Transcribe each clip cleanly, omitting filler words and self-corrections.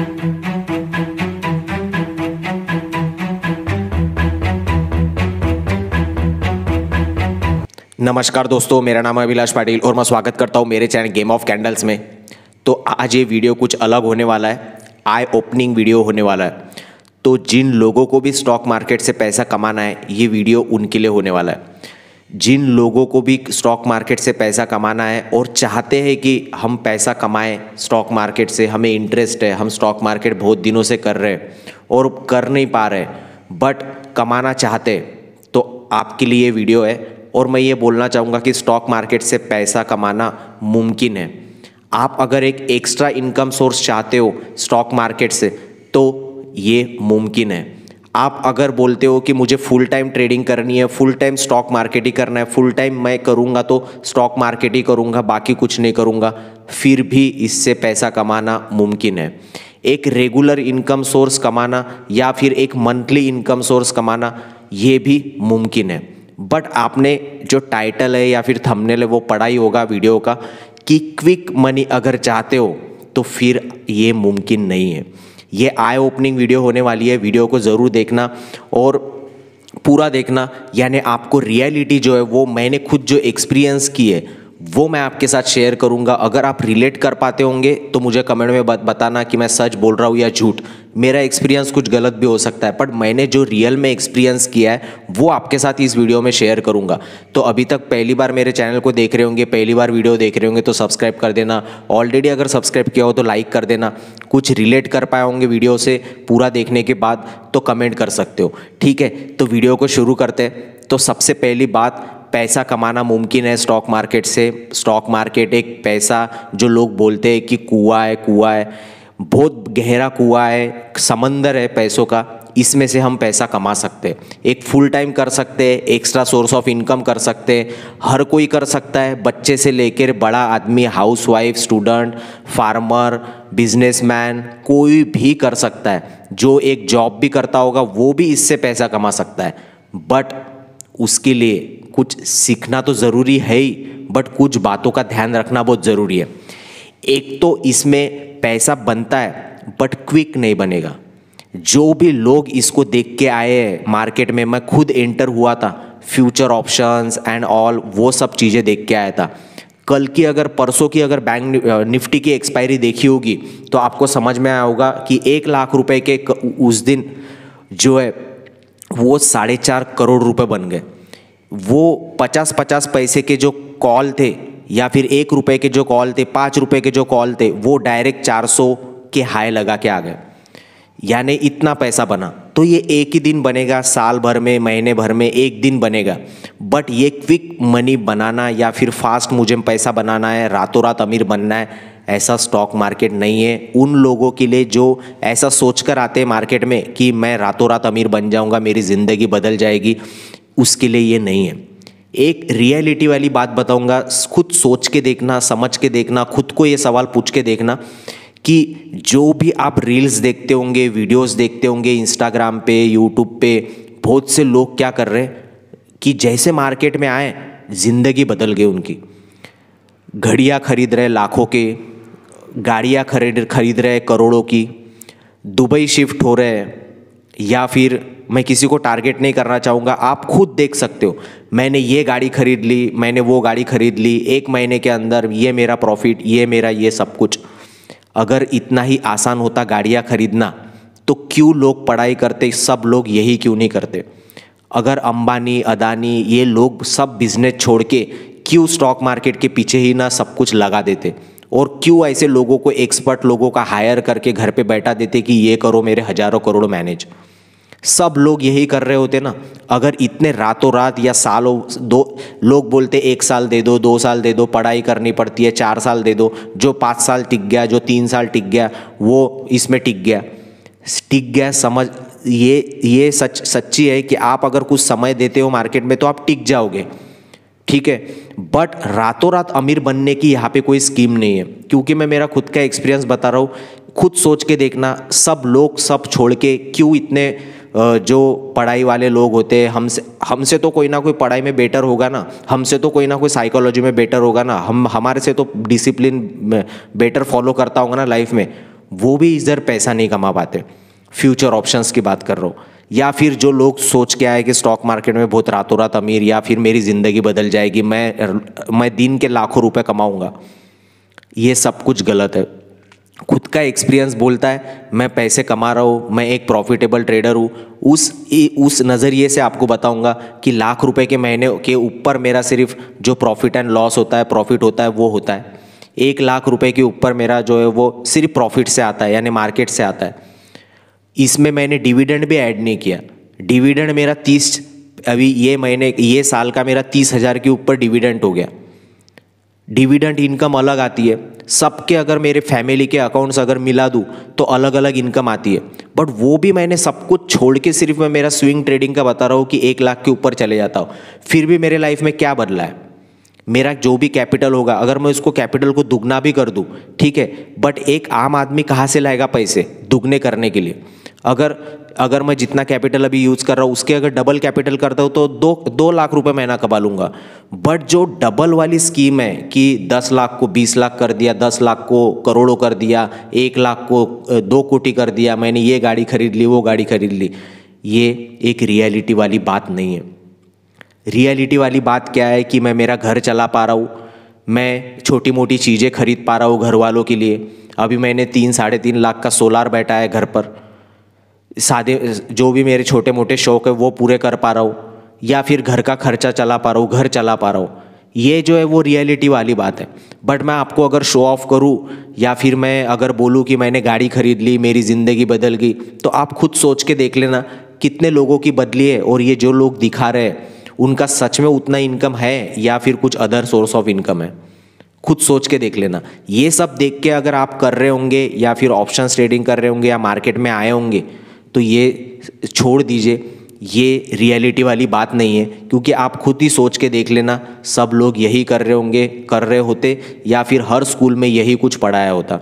नमस्कार दोस्तों, मेरा नाम है अभिलाष पाटिल और मैं स्वागत करता हूं मेरे चैनल गेम ऑफ कैंडल्स में। तो आज ये वीडियो कुछ अलग होने वाला है, आई ओपनिंग वीडियो होने वाला है। तो जिन लोगों को भी स्टॉक मार्केट से पैसा कमाना है, ये वीडियो उनके लिए होने वाला है। जिन लोगों को भी स्टॉक मार्केट से पैसा कमाना है और चाहते हैं कि हम पैसा कमाएं स्टॉक मार्केट से, हमें इंटरेस्ट है, हम स्टॉक मार्केट बहुत दिनों से कर रहे हैं और कर नहीं पा रहे बट कमाना चाहते, तो आपके लिए ये वीडियो है। और मैं ये बोलना चाहूँगा कि स्टॉक मार्केट से पैसा कमाना मुमकिन है। आप अगर एक एक्स्ट्रा इनकम सोर्स चाहते हो स्टॉक मार्केट से, तो ये मुमकिन है। आप अगर बोलते हो कि मुझे फुल टाइम ट्रेडिंग करनी है, फुल टाइम स्टॉक मार्केट ही करना है, फुल टाइम मैं करूँगा तो स्टॉक मार्केट ही करूँगा, बाकी कुछ नहीं करूँगा, फिर भी इससे पैसा कमाना मुमकिन है। एक रेगुलर इनकम सोर्स कमाना या फिर एक मंथली इनकम सोर्स कमाना, ये भी मुमकिन है। बट आपने जो टाइटल है या फिर थंबनेल है वो पढ़ा ही होगा वीडियो का कि क्विक मनी अगर चाहते हो तो फिर ये मुमकिन नहीं है। ये आई ओपनिंग वीडियो होने वाली है, वीडियो को ज़रूर देखना और पूरा देखना, यानी आपको रियलिटी जो है वो मैंने खुद जो एक्सपीरियंस की है वो मैं आपके साथ शेयर करूंगा। अगर आप रिलेट कर पाते होंगे तो मुझे कमेंट में बताना कि मैं सच बोल रहा हूँ या झूठ। मेरा एक्सपीरियंस कुछ गलत भी हो सकता है, बट मैंने जो रियल में एक्सपीरियंस किया है वो आपके साथ इस वीडियो में शेयर करूंगा। तो अभी तक पहली बार मेरे चैनल को देख रहे होंगे, पहली बार वीडियो देख रहे होंगे तो सब्सक्राइब कर देना। ऑलरेडी अगर सब्सक्राइब किया हो तो लाइक कर देना। कुछ रिलेट कर पाए होंगे वीडियो से पूरा देखने के बाद तो कमेंट कर सकते हो, ठीक है। तो वीडियो को शुरू करते हैं। तो सबसे पहली बात, पैसा कमाना मुमकिन है स्टॉक मार्केट से। स्टॉक मार्केट एक पैसा जो लोग बोलते हैं कि कुआं है, बहुत गहरा कुआं है, समंदर है पैसों का। इसमें से हम पैसा कमा सकते हैं, एक फुल टाइम कर सकते हैं, एक्स्ट्रा सोर्स ऑफ इनकम कर सकते हैं। हर कोई कर सकता है, बच्चे से लेकर बड़ा आदमी, हाउसवाइफ, स्टूडेंट, फार्मर, बिजनेसमैन, कोई भी कर सकता है। जो एक जॉब भी करता होगा वो भी इससे पैसा कमा सकता है। बट उसके लिए कुछ सीखना तो ज़रूरी है ही, बट कुछ बातों का ध्यान रखना बहुत ज़रूरी है। एक तो इसमें पैसा बनता है बट क्विक नहीं बनेगा। जो भी लोग इसको देख के आए हैं मार्केट में, मैं खुद एंटर हुआ था, फ्यूचर ऑप्शंस एंड ऑल वो सब चीज़ें देख के आया था। कल की अगर, परसों की अगर बैंक निफ्टी की एक्सपायरी देखी होगी तो आपको समझ में आया होगा कि 1 लाख रुपए के उस दिन जो है वो 4.5 करोड़ रुपए बन गए। वो 50-50 पैसे के जो कॉल थे या फिर 1 रुपए के जो कॉल थे, 5 रुपए के जो कॉल थे, वो डायरेक्ट 400 के हाई लगा के आ गए। यानी इतना पैसा बना। तो ये एक ही दिन बनेगा, साल भर में, महीने भर में एक दिन बनेगा। बट ये क्विक मनी बनाना या फिर फास्ट मुझे पैसा बनाना है, रातों रात अमीर बनना है, ऐसा स्टॉक मार्केट नहीं है। उन लोगों के लिए जो ऐसा सोचकर आते हैं मार्केट में कि मैं रातों रात अमीर बन जाऊंगा, मेरी ज़िंदगी बदल जाएगी, उसके लिए ये नहीं है। एक रियलिटी वाली बात बताऊंगा, खुद सोच के देखना, समझ के देखना, खुद को ये सवाल पूछ के देखना कि जो भी आप रील्स देखते होंगे, वीडियोस देखते होंगे इंस्टाग्राम पे, यूट्यूब पे, बहुत से लोग क्या कर रहे हैं कि जैसे मार्केट में आए ज़िंदगी बदल गई उनकी। घड़ियाँ खरीद रहे लाखों के, गाड़ियाँ खरीद रहे करोड़ों की, दुबई शिफ्ट हो रहे हैं, या फिर मैं किसी को टारगेट नहीं करना चाहूँगा, आप खुद देख सकते हो। मैंने ये गाड़ी खरीद ली, मैंने वो गाड़ी खरीद ली, 1 महीने के अंदर ये मेरा प्रॉफिट, ये मेरा ये सब कुछ। अगर इतना ही आसान होता गाड़ियाँ खरीदना तो क्यों लोग पढ़ाई करते, सब लोग यही क्यों नहीं करते? अगर अंबानी, अदानी, ये लोग सब बिजनेस छोड़ के क्यों स्टॉक मार्केट के पीछे ही ना सब कुछ लगा देते? और क्यों ऐसे लोगों को, एक्सपर्ट लोगों का हायर करके घर पे बैठा देते कि ये करो, मेरे हज़ारों करोड़ मैनेज? सब लोग यही कर रहे होते ना। अगर इतने रातों रात या सालों, लोग बोलते 1 साल दे दो, 2 साल दे दो, पढ़ाई करनी पड़ती है, 4 साल दे दो, जो 5 साल टिक गया, जो 3 साल टिक गया, वो इसमें टिक गया। समझ, ये सच्ची है कि आप अगर कुछ समय देते हो मार्केट में तो आप टिक जाओगे, ठीक है। बट रातों रात अमीर बनने की यहाँ पे कोई स्कीम नहीं है, क्योंकि मैं मेरा खुद का एक्सपीरियंस बता रहा हूँ। खुद सोच के देखना, सब लोग सब छोड़ के क्यों, इतने जो पढ़ाई वाले लोग होते हैं, हमसे तो कोई ना कोई पढ़ाई में बेटर होगा ना, हमसे तो कोई ना कोई साइकोलॉजी में बेटर होगा ना, हमारे से तो डिसिप्लिन बेटर फॉलो करता होगा ना लाइफ में। वो भी इधर पैसा नहीं कमा पाते। फ्यूचर ऑप्शंस की बात कर रहा हूँ। या फिर जो लोग सोच के आए कि स्टॉक मार्केट में बहुत रातों रात अमीर, या फिर मेरी ज़िंदगी बदल जाएगी, मैं दिन के लाखों रुपए कमाऊंगा, ये सब कुछ गलत है। खुद का एक्सपीरियंस बोलता है मैं पैसे कमा रहा हूँ, मैं एक प्रॉफिटेबल ट्रेडर हूँ। उस नज़रिए से आपको बताऊंगा कि लाख रुपए के महीने के ऊपर मेरा सिर्फ जो प्रॉफिट एंड लॉस होता है, प्रॉफिट होता है, वो होता है। 1 लाख रुपए के ऊपर मेरा जो है वो सिर्फ प्रॉफिट से आता है, यानी मार्केट से आता है। इसमें मैंने डिविडेंड भी ऐड नहीं किया। डिविडेंड मेरा 30, अभी ये साल का मेरा 30,000 के ऊपर डिविडेंड हो गया। डिविडेंड इनकम अलग आती है सबके, अगर मेरे फैमिली के अकाउंट्स अगर मिला दूँ तो अलग अलग इनकम आती है। बट वो भी मैंने सब कुछ छोड़ के सिर्फ मैं मेरा स्विंग ट्रेडिंग का बता रहा हूँ कि 1 लाख के ऊपर चले जाता हूँ। फिर भी मेरे लाइफ में क्या बदला है? मेरा जो भी कैपिटल होगा, अगर मैं उसको कैपिटल को दुगना भी कर दूँ, ठीक है, बट एक आम आदमी कहाँ से लाएगा पैसे दुगने करने के लिए? अगर मैं जितना कैपिटल अभी यूज़ कर रहा हूँ उसके अगर डबल कैपिटल करता हूँ तो 2 लाख रुपए महीना कमा लूँगा। बट जो डबल वाली स्कीम है कि 10 लाख को 20 लाख कर दिया, 10 लाख को करोड़ों कर दिया, 1 लाख को 2 कोटी कर दिया, मैंने ये गाड़ी खरीद ली, वो गाड़ी खरीद ली, ये एक रियलिटी वाली बात नहीं है। रियलिटी वाली बात क्या है कि मैं मेरा घर चला पा रहा हूँ, मैं छोटी मोटी चीज़ें खरीद पा रहा हूँ घर वालों के लिए। अभी मैंने 3-3.5 लाख का सोलार बैठा है घर पर। सादे जो भी मेरे छोटे मोटे शौक है वो पूरे कर पा रहा हूँ, या फिर घर का खर्चा चला पा रहा हूँ, घर चला पा रहा हूँ। ये जो है वो रियलिटी वाली बात है। बट मैं आपको अगर शो ऑफ करूँ या फिर मैं अगर बोलूँ कि मैंने गाड़ी खरीद ली, मेरी ज़िंदगी बदल गई, तो आप खुद सोच के देख लेना कितने लोगों की बदली है। और ये जो लोग दिखा रहे हैं उनका सच में उतना इनकम है या फिर कुछ अदर सोर्स ऑफ इनकम है? खुद सोच के देख लेना। ये सब देख के अगर आप कर रहे होंगे या फिर ऑप्शन ट्रेडिंग कर रहे होंगे या मार्केट में आए होंगे तो ये छोड़ दीजिए, ये रियलिटी वाली बात नहीं है। क्योंकि आप खुद ही सोच के देख लेना, सब लोग यही कर रहे होते या फिर हर स्कूल में यही कुछ पढ़ाया होता।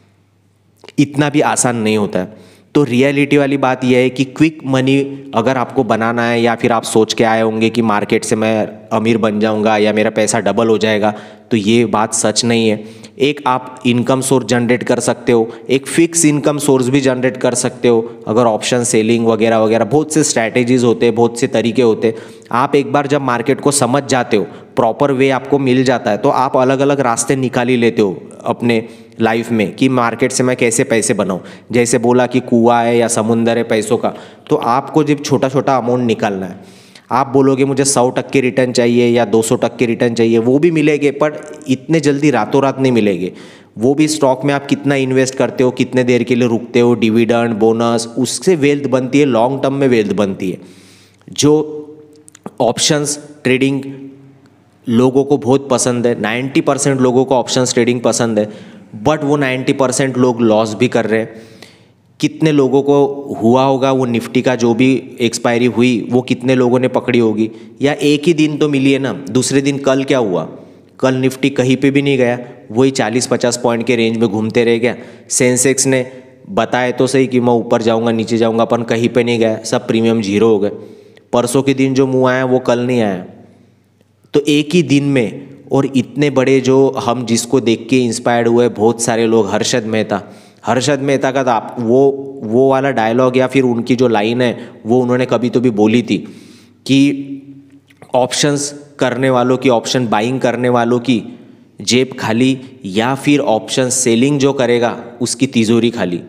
इतना भी आसान नहीं होता है। तो रियलिटी वाली बात यह है कि क्विक मनी अगर आपको बनाना है या फिर आप सोच के आए होंगे कि मार्केट से मैं अमीर बन जाऊंगा या मेरा पैसा डबल हो जाएगा, तो ये बात सच नहीं है। एक आप इनकम सोर्स जनरेट कर सकते हो, एक फिक्स इनकम सोर्स भी जनरेट कर सकते हो अगर ऑप्शन सेलिंग वगैरह वगैरह, बहुत से स्ट्रैटेजीज होते हैं, बहुत से तरीके होते हैं। आप एक बार जब मार्केट को समझ जाते हो, प्रॉपर वे आपको मिल जाता है, तो आप अलग अलग रास्ते निकाल ही लेते हो अपने लाइफ में कि मार्केट से मैं कैसे पैसे बनाऊं। जैसे बोला कि कुआं है या समुंदर है पैसों का, तो आपको जब छोटा छोटा अमाउंट निकालना है। आप बोलोगे मुझे 100% रिटर्न चाहिए या 200% रिटर्न चाहिए, वो भी मिलेंगे, पर इतने जल्दी रातों रात नहीं मिलेंगे। वो भी स्टॉक में आप कितना इन्वेस्ट करते हो, कितने देर के लिए रुकते हो, डिविडेंड, बोनस, उससे वेल्थ बनती है, लॉन्ग टर्म में वेल्थ बनती है। जो ऑप्शंस ट्रेडिंग लोगों को बहुत पसंद है, 90% लोगों को ऑप्शंस ट्रेडिंग पसंद है, बट वो 90% लोग लॉस भी कर रहे हैं। कितने लोगों को हुआ होगा वो निफ्टी का जो भी एक्सपायरी हुई वो कितने लोगों ने पकड़ी होगी? या एक ही दिन तो मिली है ना, दूसरे दिन कल क्या हुआ? कल निफ्टी कहीं पे भी नहीं गया, वही 40-50 पॉइंट के रेंज में घूमते रह गया। सेंसेक्स ने बताया तो सही कि मैं ऊपर जाऊंगा नीचे जाऊंगा, अपन कहीं पे नहीं गया, सब प्रीमियम 0 हो गए। परसों के दिन जो मुँह आया वो कल नहीं आया। तो एक ही दिन में, और इतने बड़े जो हम जिसको देख के इंस्पायर्ड हुए बहुत सारे लोग, हर्षद मेहता का तो आप वो वाला डायलॉग या फिर उनकी जो लाइन है वो उन्होंने कभी तो भी बोली थी कि ऑप्शंस करने वालों की, ऑप्शन बाइंग करने वालों की जेब खाली, या फिर ऑप्शन सेलिंग जो करेगा उसकी तिजोरी खाली।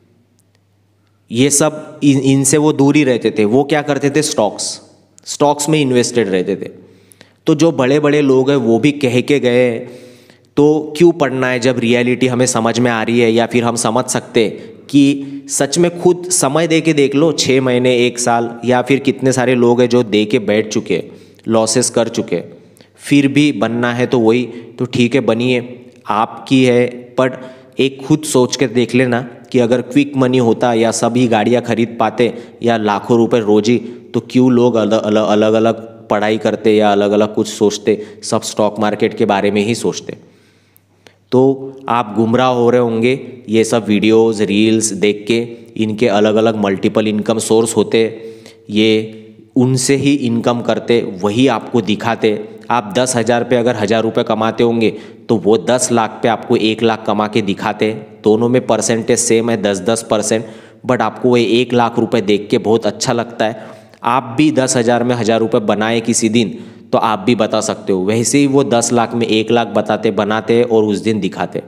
ये सब इनसे वो दूर ही रहते थे। वो क्या करते थे? स्टॉक्स में इन्वेस्टेड रहते थे। तो जो बड़े बड़े लोग हैं वो भी कह के गए, तो क्यों पढ़ना है जब रियलिटी हमें समझ में आ रही है, या फिर हम समझ सकते कि सच में खुद समय दे के देख लो, 6 महीने 1 साल, या फिर कितने सारे लोग हैं जो दे के बैठ चुके, लॉसेस कर चुके, फिर भी बनना है तो वही, तो ठीक है बनिए, आपकी है। पर एक खुद सोच के देख लेना कि अगर क्विक मनी होता या सभी गाड़ियाँ खरीद पाते या लाखों रुपए रोजी, तो क्यों लोग अलग अलग पढ़ाई करते या अलग अलग कुछ सोचते, सब स्टॉक मार्केट के बारे में ही सोचते। तो आप गुमराह हो रहे होंगे ये सब वीडियोस रील्स देख के। इनके अलग अलग मल्टीपल इनकम सोर्स होते, ये उनसे ही इनकम करते, वही आपको दिखाते। आप 10,000 पे अगर 1,000 रुपये कमाते होंगे तो वो 10 लाख पे आपको 1 लाख कमा के दिखाते हैं। दोनों में परसेंटेज सेम है 10-10%, बट आपको वो 1 लाख रुपये देख के बहुत अच्छा लगता है। आप भी 10,000 में 1,000 रुपये बनाए किसी दिन तो आप भी बता सकते हो। वैसे ही वो 10 लाख में 1 लाख बनाते हैं और उस दिन दिखाते।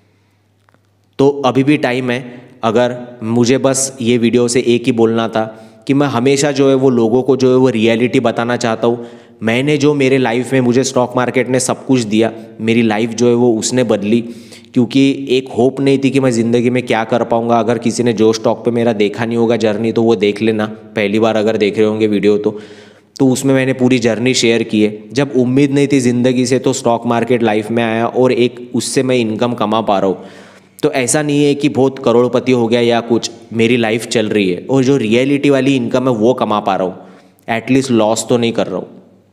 तो अभी भी टाइम है। अगर मुझे बस ये वीडियो से एक ही बोलना था कि मैं हमेशा जो है वो लोगों को जो है वो रियलिटी बताना चाहता हूँ। मैंने जो मेरे लाइफ में मुझे स्टॉक मार्केट ने सब कुछ दिया, मेरी लाइफ जो है वो उसने बदली, क्योंकि एक होप नहीं थी कि मैं ज़िंदगी में क्या कर पाऊँगा। अगर किसी ने जो स्टॉक पे मेरा देखा नहीं होगा जर्नी तो वो देख लेना, पहली बार अगर देख रहे होंगे वीडियो तो उसमें मैंने पूरी जर्नी शेयर की है। जब उम्मीद नहीं थी ज़िंदगी से तो स्टॉक मार्केट लाइफ में आया और एक उससे मैं इनकम कमा पा रहा हूँ। तो ऐसा नहीं है कि बहुत करोड़पति हो गया या कुछ, मेरी लाइफ चल रही है और जो रियलिटी वाली इनकम है वो कमा पा रहा हूँ, एटलीस्ट लॉस तो नहीं कर रहा हूँ।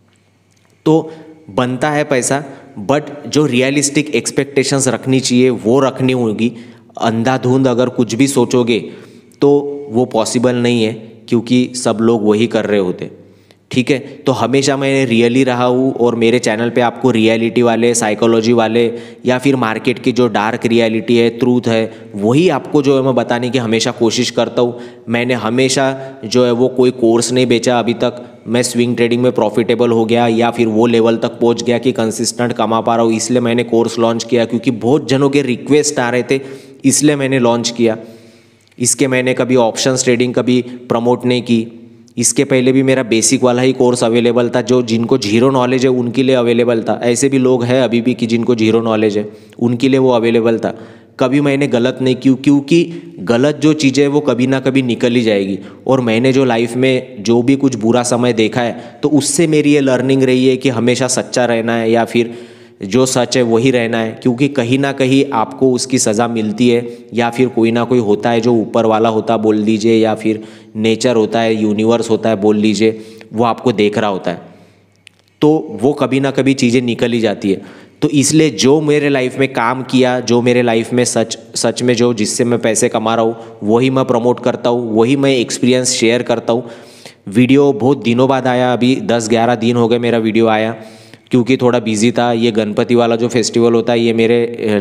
तो बनता है पैसा, बट जो रियलिस्टिक एक्सपेक्टेशंस रखनी चाहिए वो रखनी होगी। अंधाधुंध अगर कुछ भी सोचोगे तो वो पॉसिबल नहीं है, क्योंकि सब लोग वही कर रहे होते। ठीक है, तो हमेशा मैं रियली रहा हूँ और मेरे चैनल पे आपको रियलिटी वाले, साइकोलॉजी वाले या फिर मार्केट की जो डार्क रियलिटी है, ट्रूथ है, वही आपको जो है मैं बताने की हमेशा कोशिश करता हूँ। मैंने हमेशा जो है वो कोई कोर्स नहीं बेचा अभी तक। मैं स्विंग ट्रेडिंग में प्रॉफिटेबल हो गया या फिर वो लेवल तक पहुँच गया कि कंसिस्टेंट कमा पा रहा हूँ, इसलिए मैंने कोर्स लॉन्च किया, क्योंकि बहुत जनों के रिक्वेस्ट आ रहे थे, इसलिए मैंने लॉन्च किया। इसके मैंने कभी ऑप्शंस ट्रेडिंग कभी प्रमोट नहीं की। इसके पहले भी मेरा बेसिक वाला ही कोर्स अवेलेबल था, जो जिनको जीरो नॉलेज है उनके लिए अवेलेबल था। ऐसे भी लोग हैं अभी भी कि जिनको जीरो नॉलेज है, उनके लिए वो अवेलेबल था। कभी मैंने गलत नहीं की, क्योंकि गलत जो चीज़ें है वो कभी ना कभी निकल ही जाएगी। और मैंने जो लाइफ में जो भी कुछ बुरा समय देखा है तो उससे मेरी ये लर्निंग रही है कि हमेशा सच्चा रहना है या फिर जो सच है वही रहना है, क्योंकि कहीं ना कहीं आपको उसकी सज़ा मिलती है, या फिर कोई ना कोई होता है जो ऊपर वाला होता बोल लीजिए, या फिर नेचर होता है, यूनिवर्स होता है बोल लीजिए, वो आपको देख रहा होता है। तो वो कभी ना कभी चीज़ें निकल ही जाती है। तो इसलिए जो मेरे लाइफ में काम किया, जो मेरे लाइफ में सच में जो जिससे मैं पैसे कमा रहा हूँ वही मैं प्रमोट करता हूँ, वही मैं एक्सपीरियंस शेयर करता हूँ। वीडियो बहुत दिनों बाद आया, अभी 10-11 दिन हो गए मेरा वीडियो आया, क्योंकि थोड़ा बिजी था। ये गणपति वाला जो फेस्टिवल होता है ये मेरे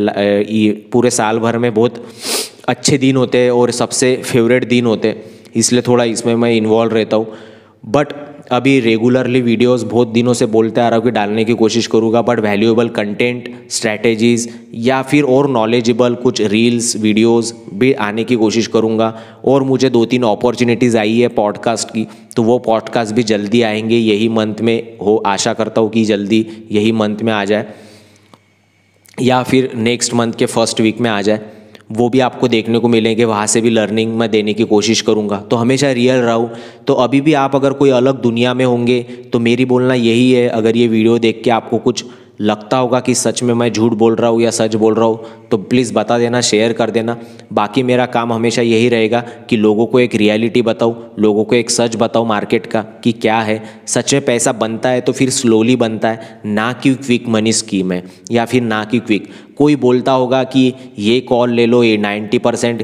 ये पूरे साल भर में बहुत अच्छे दिन होते हैं और सबसे फेवरेट दिन होते हैं, इसलिए थोड़ा इसमें मैं इन्वॉल्व रहता हूँ। बट अभी रेगुलरली वीडियोस बहुत दिनों से बोलते आ रहा हूँ कि डालने की कोशिश करूँगा, बट वैल्यूएबल कंटेंट, स्ट्रैटेजीज़ या फिर और नॉलेजेबल कुछ रील्स वीडियोस भी आने की कोशिश करूँगा। और मुझे 2-3 अपॉर्चुनिटीज़ आई है पॉडकास्ट की, तो वो पॉडकास्ट भी जल्दी आएंगे, यही मंथ में हो, आशा करता हूँ कि जल्दी यही मंथ में आ जाए या फिर नेक्स्ट मंथ के फर्स्ट वीक में आ जाए। वो भी आपको देखने को मिलेंगे, वहाँ से भी लर्निंग मैं देने की कोशिश करूँगा। तो हमेशा रियल रहूँ। तो अभी भी आप अगर कोई अलग दुनिया में होंगे तो मेरी बोलना यही है, अगर ये वीडियो देख के आपको कुछ लगता होगा कि सच में मैं झूठ बोल रहा हूँ या सच बोल रहा हूँ तो प्लीज़ बता देना, शेयर कर देना। बाकी मेरा काम हमेशा यही रहेगा कि लोगों को एक रियलिटी बताऊँ, लोगों को एक सच बताऊँ मार्केट का कि क्या है। सच में पैसा बनता है तो फिर स्लोली बनता है, ना कि क्विक मनी स्कीम है या फिर ना कि क्विक। कोई बोलता होगा कि ये कॉल ले लो, ये 90%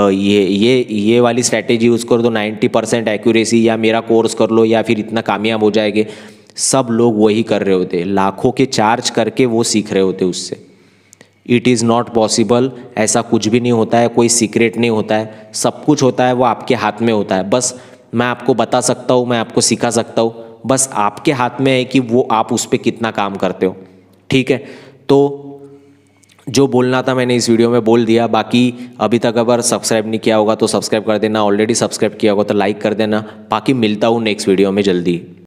ये वाली स्ट्रैटेजी यूज़ कर दो, 90% एक्यूरेसी, या मेरा कोर्स कर लो या फिर इतना कामयाब हो जाएंगे। सब लोग वही कर रहे होते, लाखों के चार्ज करके वो सीख रहे होते उससे। इट इज़ नॉट पॉसिबल, ऐसा कुछ भी नहीं होता है, कोई सीक्रेट नहीं होता है, सब कुछ होता है वो आपके हाथ में होता है। बस मैं आपको बता सकता हूँ, मैं आपको सिखा सकता हूँ, बस आपके हाथ में है कि वो आप उस पर कितना काम करते हो। ठीक है, तो जो बोलना था मैंने इस वीडियो में बोल दिया। बाकी अभी तक अगर सब्सक्राइब नहीं किया होगा तो सब्सक्राइब कर देना, ऑलरेडी सब्सक्राइब किया होगा तो लाइक कर देना। बाकी मिलता हूँ नेक्स्ट वीडियो में जल्दी।